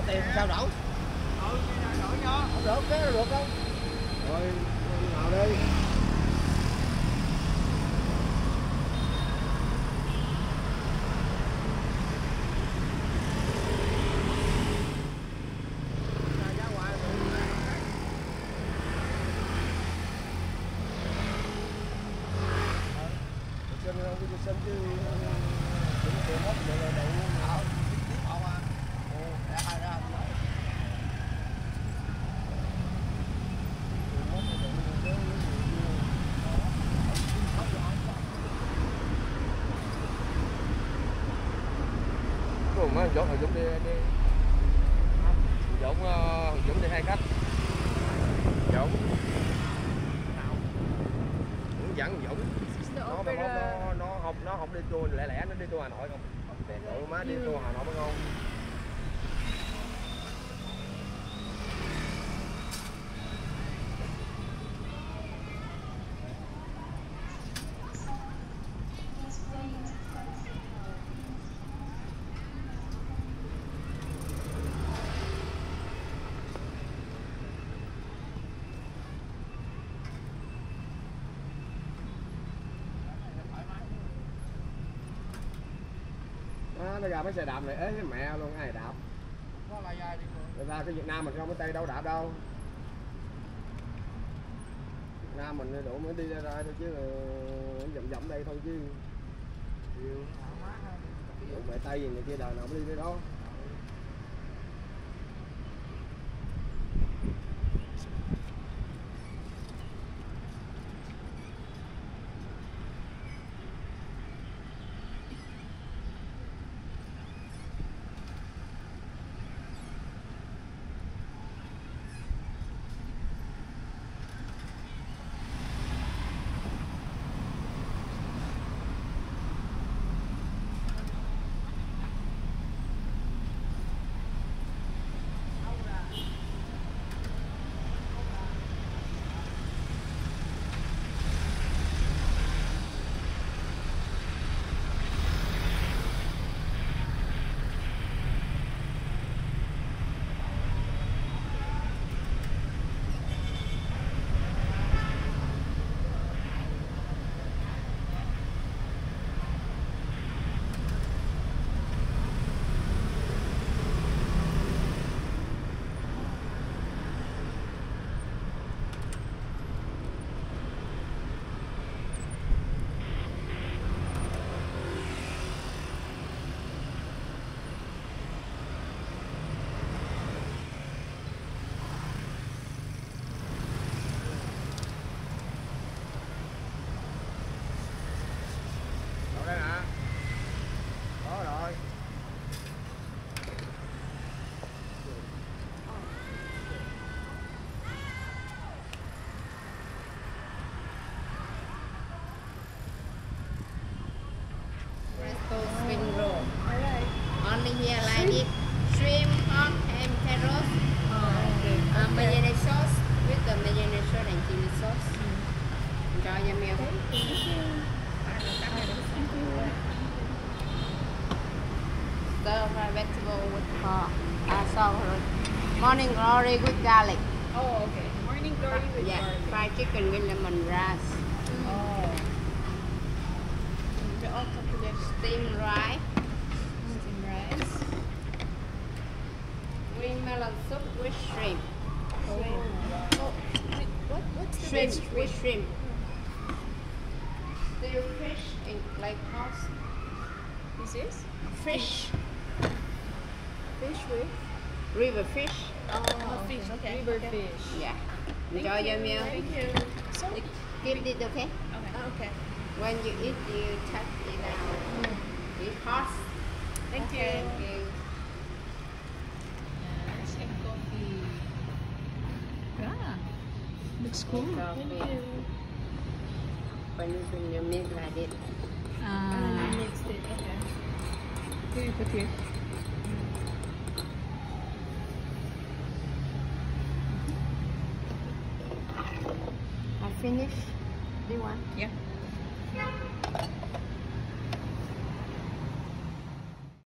tiền sao đổ? Đổi cho. Không được, cái được không? Rồi, nào đi. Xin chứ cũng tiền hết rồi là đủ. Mấy Dũng đi Dũng đi hai khách. Dũng hướng dẫn Dũng nó không đi tour lẻ lẻ, nó đi tour Hà Nội không? Tụi má đi tour Hà Nội mới ngon. Nó ra mấy xe đạp này ế mẹ luôn, ai đạp. Nó là dài đi rồi. Người ta cái Việt Nam mình không có Tây đâu đạp đâu. Việt Nam mình đủ mới đi ra thôi chứ vòng đây thôi chứ. Mẹ Tây gì người kia đời nào mới đi tới đó. Spring roll. Alright. Only here like it. Shrimp, hot, and carrots. Mayonnaise sauce with the mayonnaise sauce and chili sauce. Enjoy your meal. Stir fry vegetable with morning glory with garlic. Oh, okay. Morning glory with garlic. Fried chicken with lemongrass. Oh. Steamed rice. Steamed rice. Green melon soup with shrimp. Oh. What's the Shrimp best with shrimp. Still fish in like house. This is? Fish. Fish with? River fish. Oh, fish. Okay. River fish. Yeah. Enjoy your meal. Thank you. So, Keep it okay? okay. When you eat, you touch it out. It's hot. Thank you. Thank you. Yes, and coffee. Yeah. Looks cool. Thank you. When you mix like it. Mixed it. Okay. Here you put here. I finished. Do you want? Yeah.